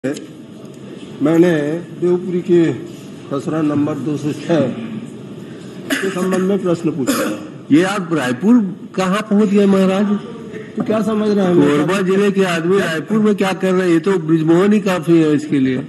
मैंने देवपुरी के खसरा नंबर 206 के संबंध में प्रश्न पूछा। ये आप रायपुर कहाँ पहुँच गए महाराज? तो क्या समझ रहे हैं? कोरबा जिले के आदमी रायपुर में क्या कर रहे हैं? ये तो ब्रिजमोहन ही काफी है इसके लिए।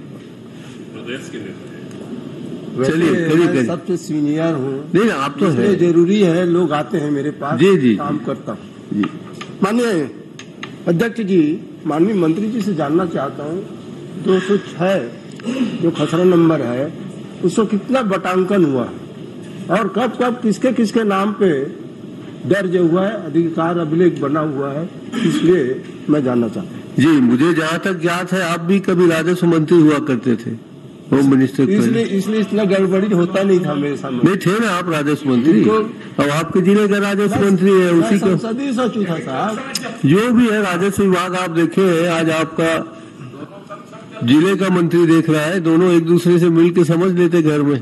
चलिए करिए। सबसे सीनियर हूँ। नहीं आप तो है, जरूरी है लोग आते हैं मेरे पास। जी काम करता हूँ जी। माननीय अध्यक्ष जी, माननीय मंत्री जी से जानना चाहता हूँ 206 जो खसरा नंबर है उसको कितना बटांकन हुआ और कब कब किसके किसके नाम पे दर्ज हुआ है, अधिकार अभिलेख बना हुआ है, इसलिए मैं जानना चाहता हूँ। जी मुझे जहाँ तक ज्ञात है आप भी कभी राजस्व मंत्री हुआ करते थे, होम मिनिस्टर। इसलिए इतना गड़बड़ी होता नहीं था मेरे सामने। नहीं थे ना आप राजस्व मंत्री, अब आपके जिले का राजस्व मंत्री है उसी का संसदीय सचिव था साहब। जो भी है राजस्व विभाग आप देखे, आज आपका जिले का मंत्री देख रहा है, दोनों एक दूसरे से मिल के समझ लेते घर में।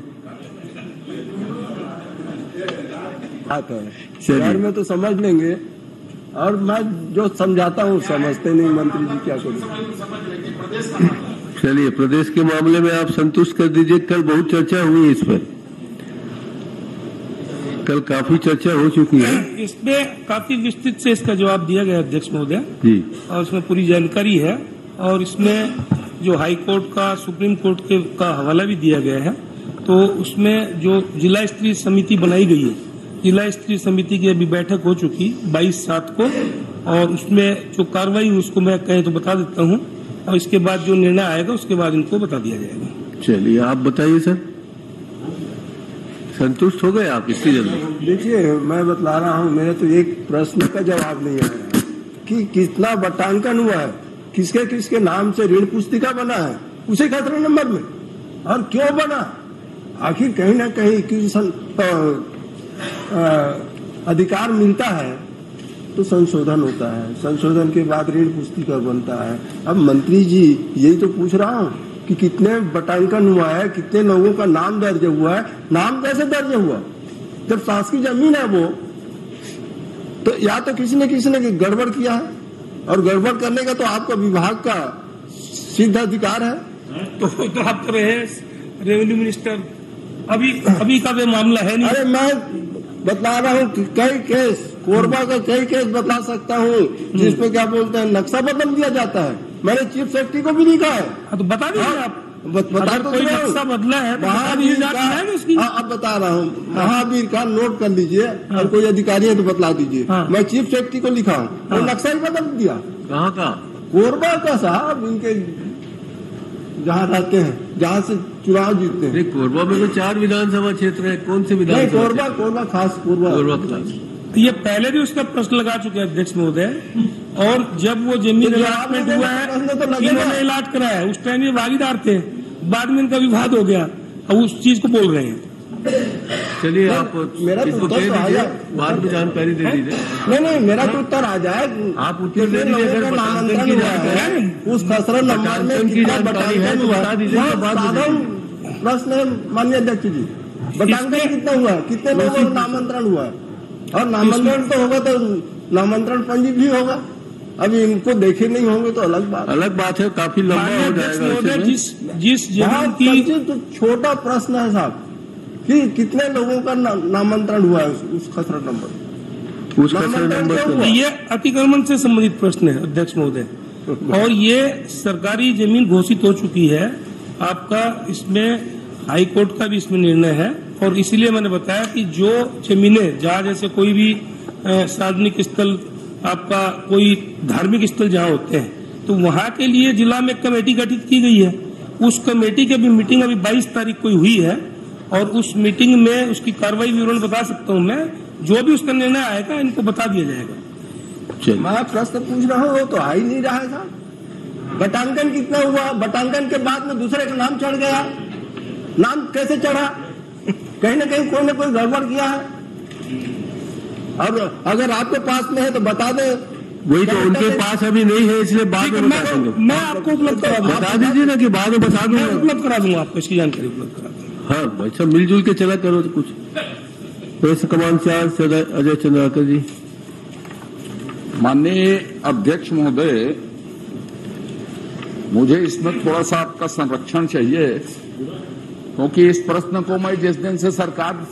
घर में तो समझ लेंगे और मैं जो समझाता हूँ समझते नहीं मंत्री जी, क्या करूँ। चलिए प्रदेश के मामले में आप संतुष्ट कर दीजिए। कल बहुत चर्चा हुई इस पर, कल काफी चर्चा हो चुकी है। इसमें काफी विस्तृत से इसका जवाब दिया गया अध्यक्ष महोदय जी, और इसमें पूरी जानकारी है और इसमें जो हाई कोर्ट का, सुप्रीम कोर्ट का हवाला भी दिया गया है। तो उसमें जो जिला स्तरीय समिति बनाई गई है, जिला स्तरीय समिति की अभी बैठक हो चुकी 22/7 को, और उसमें जो कार्रवाई उसको मैं कहें तो बता देता हूँ और इसके बाद जो निर्णय आएगा उसके बाद इनको बता दिया जाएगा। चलिए आप बताइए सर, संतुष्ट हो गए आप इसकी जल्दी? देखिए मैं बतला रहा हूँ, मेरे तो एक प्रश्न का जवाब नहीं आया कि कितना बटांकन हुआ है, किसके किसके नाम से ऋण पुस्तिका बना है उसे खसरा नंबर में, और क्यों बना। आखिर कहीं ना कहीं किसी अधिकार मिलता है तो संशोधन होता है, संशोधन के बाद ऋण पुस्तिका बनता है। अब मंत्री जी यही तो पूछ रहा हूँ कि कितने बटांकन हुआ है, कितने लोगों का नाम दर्ज हुआ है। नाम कैसे दर्ज हुआ? जब शासकीय जमीन है वो, तो या तो किसी ने गड़बड़ किया है, और गड़बड़ करने का तो आपका विभाग का सिद्ध अधिकार है। तो आप तो रहे रेवेन्यू मिनिस्टर, अभी का वे मामला है नहीं। अरे मैं बता रहा हूँ कि कई केस, कोरबा का कई केस बता सकता हूँ जिसपे क्या बोलते हैं नक्शा बदल दिया जाता है। मैंने चीफ सेक्रेटरी को भी लिखा है। तो बता दीजिए आप, बता तो कोई नक्शा बदला है तो महावीर का, अब बता रहा हूँ, महावीर का नोट कर लीजिए और कोई अधिकारी है तो बतला दीजिए। मैं चीफ सेक्रेटरी को लिखा हूँ और नक्शा ही बदल दिया। कहाँ का? कोरबा का साहब, इनके जहाँ रहते हैं, जहाँ से चुनाव जीतते हैं। कोरबा में तो 4 विधानसभा क्षेत्र है, कौन से विधानसभा? कोरबा खास कोरबा खास। ये पहले भी उसका प्रश्न लगा चुके हैं अध्यक्ष महोदय, और जब वो जमीन अलाटमेंट हुआ है इन्होंने अलाट कराया है, उस टाइम ये भागीदार थे, बाद में इनका विवाद हो गया, अब उस चीज को बोल रहे हैं। चलिए आप इसको कह दीजिए, बाद में जानकारी दे दीजिए। नहीं मेरा तो उत्तर आ जाए, आप उत्तर दे दीजिए। नामांकन की जानकारी उस खसरा नंबर में कितना बटांकन हुआ बता दीजिए। प्रश्न है माननीय अध्यक्ष जी, बटांकन कितना हुआ, कितने लोगों का नामांतरण हुआ, और नामांतरण तो होगा तो नामांतरण पंजी भी होगा। अभी इनको देखे नहीं होंगे तो अलग बात है, काफी लंबा हो जाएगा। जिस जमीन की तो छोटा प्रश्न है साहब कि कितने लोगों का नामांतरण हुआ है उस खसरा नंबर, उस खसरा नंबर। ये अतिक्रमण से संबंधित प्रश्न है अध्यक्ष महोदय, और ये सरकारी जमीन घोषित हो चुकी है आपका। इसमें हाई कोर्ट का भी इसमें निर्णय है, और इसीलिए मैंने बताया कि जो जमीनें जहाँ जैसे कोई भी सार्वजनिक स्थल, आपका कोई धार्मिक स्थल जहाँ होते हैं, तो वहाँ के लिए जिला में कमेटी गठित की गई है। उस कमेटी की भी मीटिंग अभी 22 तारीख को हुई है, और उस मीटिंग में उसकी कार्रवाई विवरण बता सकता हूँ मैं, जो भी उसका निर्णय आएगा इनको बता दिया जाएगा। मैं प्रश्न पूछ रहा हूँ, वो तो आ ही नहीं रहा है साहब। बटांकन कितना हुआ, बटांकन के बाद में दूसरे का नाम चढ़ गया, नाम कैसे चढ़ा? कहीं ना कहीं कोई न कोई गड़बड़ किया है, और अगर आपके पास में है तो बता दे। वही तो उनके पास अभी नहीं है, इसलिए बाद में बता देंगे। मैं आपको उपलब्ध करा दूंगा, बता दीजिए ना कि बाद में बता दूंगा, उपलब्ध करा दूंगा आपको, इसकी जानकारी उपलब्ध करा दूंगा। हाँ भाई सब मिलजुल के चला करो तो कुछ। प्रेस कमान चार्ज अजय चंद्राकर जी। माननीय अध्यक्ष महोदय, मुझे इसमें थोड़ा सा आपका संरक्षण चाहिए, क्योंकि इस प्रश्न को मैं जिस दिन से सरकार